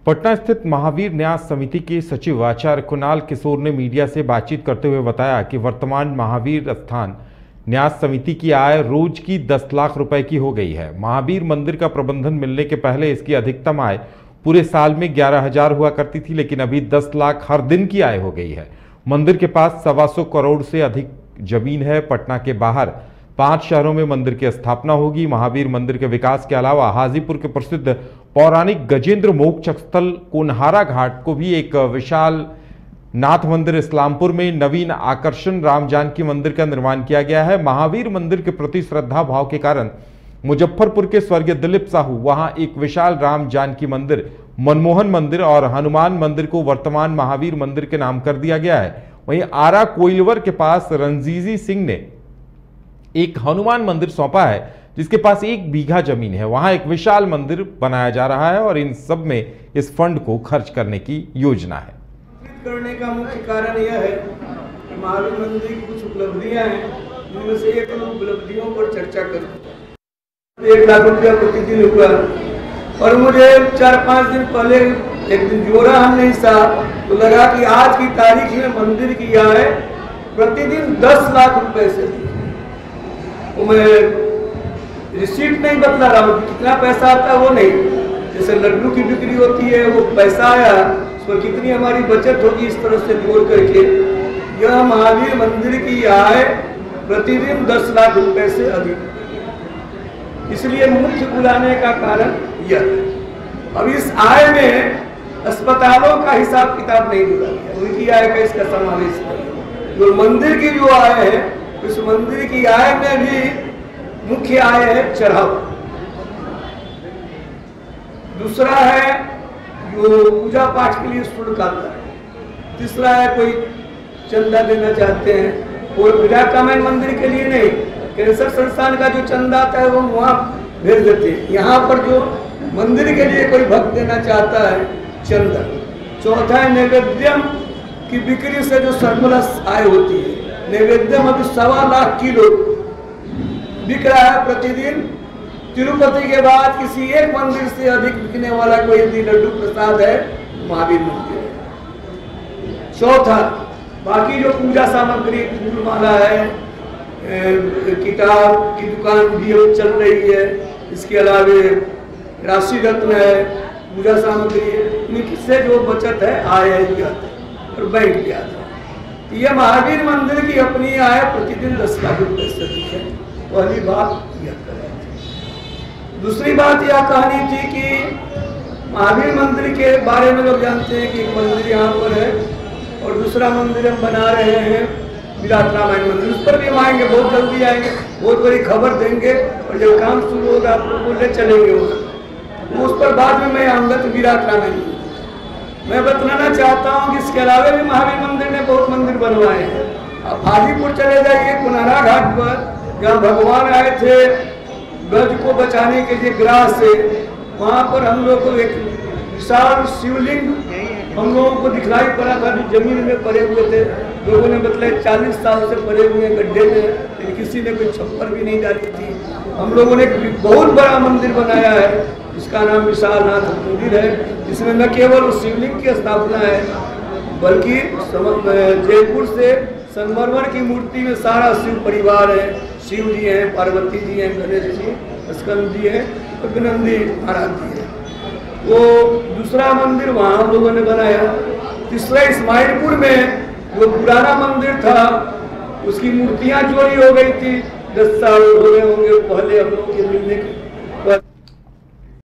पटना स्थित महावीर न्यास समिति के सचिव आचार्य कुणाल किशोर ने मीडिया से बातचीत करते हुए बताया कि वर्तमान महावीर स्थान न्यास समिति की आय रोज की 10 लाख रुपए की हो गई है। महावीर मंदिर का प्रबंधन मिलने के पहले इसकी अधिकतम आय पूरे साल में 11,000 हुआ करती थी, लेकिन अभी 10 लाख हर दिन की आय हो गई है। मंदिर के पास 125 करोड़ से अधिक जमीन है। पटना के बाहर 5 शहरों में मंदिर की स्थापना होगी। महावीर मंदिर के विकास के अलावा हाजीपुर के प्रसिद्ध पौराणिक गजेंद्र मोक्ष स्थल कोनहारा घाट को भी एक विशाल नाथ मंदिर, इस्लामपुर में नवीन आकर्षण राम जानकी मंदिर का निर्माण किया गया है। महावीर मंदिर के प्रति श्रद्धा भाव के कारण मुजफ्फरपुर के स्वर्गीय दिलीप साहू वहां एक विशाल राम जानकी मंदिर, मनमोहन मंदिर और हनुमान मंदिर को वर्तमान महावीर मंदिर के नाम कर दिया गया है। वहीं आरा कोइलवर के पास रणजीत सिंह ने एक हनुमान मंदिर सौंपा है, जिसके पास 1 बीघा जमीन है। वहां एक विशाल मंदिर बनाया जा रहा है और इन सब में इस फंड को खर्च करने की योजना है। करने का मुख्य कारण यह है कि महावीर मंदिर की कुछ उपलब्धियां हैं, जिनमें से एक उपलब्धियों पर चर्चा करूं। 1 लाख रुपया प्रतिदिन हुआ और मुझे 4-5 दिन पहले एक दिन जोड़ा हमने हिसाब, तो लगा कि आज की तारीख में मंदिर की आय प्रतिदिन 10 लाख रुपए से वो मैं रिसीट नहीं बतला रहा हूँ, कितना पैसा आता है वो नहीं। जैसे लड्डू की बिक्री होती है, वो पैसा आया उस पर कितनी हमारी बचत होगी, इस तरह से जोड़ करके यह महावीर मंदिर की आय प्रतिदिन 10 लाख रुपए से अधिक। इसलिए मुख्य बुलाने का कारण यह। अब इस आय में अस्पतालों का हिसाब किताब नहीं जुड़ा गया, उनकी आय का इसका समावेश नहीं। जो मंदिर की जो आय है, इस मंदिर की आय में भी मुख्य आय है चढ़ाव। दूसरा है जो पूजा पाठ के लिए शुल्क आता है। तीसरा है कोई चंदा देना चाहते हैं, और विराटरामायण मंदिर के लिए नहीं, कैंसर संस्थान का जो चंदा आता है वो वहाँ भेज देते हैं। यहाँ पर जो मंदिर के लिए कोई भक्त देना चाहता है चंदा। चौथा है नैवेद्यम की बिक्री से जो सरप्लस आय होती है। नैवेद्यम अभी 1.25 लाख किलो बिक रहा है प्रतिदिन। तिरुपति के बाद किसी एक मंदिर से अधिक बिकने वाला कोई यदि लड्डू प्रसाद है, महावीर मंदिर है। चौथा, बाकी जो पूजा सामग्री, फूलमाला है, किताब की दुकान भी चल रही है, इसके अलावे राशि रत्न है, पूजा सामग्री है, इनसे जो बचत है आय है और बैंक भी आता है। यह महावीर मंदिर की अपनी आय प्रतिदिन 10 लाख रुपए से अधिक है। पहली बात यह कही। दूसरी बात यह कहनी थी कि महावीर मंदिर के बारे में लोग जानते हैं कि एक मंदिर यहाँ पर है और दूसरा मंदिर हम बना रहे हैं विराटरामायण मंदिर। उस पर भी हम आएंगे, बहुत जल्दी आएंगे, बहुत बड़ी खबर देंगे और जब काम शुरू होगा आप लोग बोले चलेंगे वहाँ, उस पर बाद में मैं आऊँगा। तो विराटरामायण मैं बतलाना चाहता हूँ कि इसके अलावा भी महावीर मंदिर ने बहुत मंदिर बनवाए हैं। आप हाजीपुर चले जाइए कोनहारा घाट पर, जहाँ भगवान आए थे गज को बचाने के लिए ग्रास से, वहाँ पर हम लोग को एक विशाल शिवलिंग हम लोगों को दिखलाई पड़ा था, जो जमीन में पड़े हुए थे। लोगों ने बताया 40 साल से पड़े हुए गड्ढे में, लेकिन किसी ने कोई छप्पर भी नहीं डाली थी। हम लोगों ने एक बहुत बड़ा मंदिर बनाया है, जिसका नाम विशालनाथ मंदिर है, जिसमें न केवल उस शिवलिंग की स्थापना है, बल्कि जयपुर से संगमरमर की मूर्ति में सारा शिव परिवार है। शिव जी हैं, पार्वती जी हैं, गणेश जी, स्कंद जी हैं और विनंदी महाराज जी हैं। वो दूसरा मंदिर वहाँ हम लोगों ने बनाया। तीसरा इस्माइलपुर में जो पुराना मंदिर था, उसकी मूर्तियाँ चोरी हो गई थी। 10 साल हो गए होंगे पहले हम लोग के मिलने के